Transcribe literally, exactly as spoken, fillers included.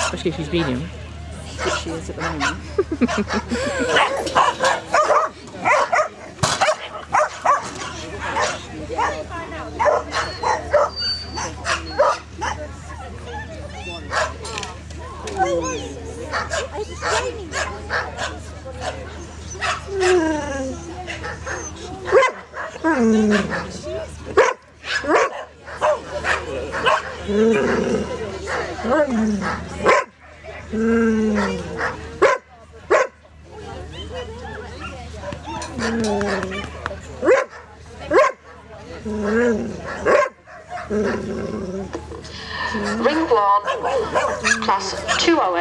Especially if she's medium. Which she is at the moment. Ring one plus two oh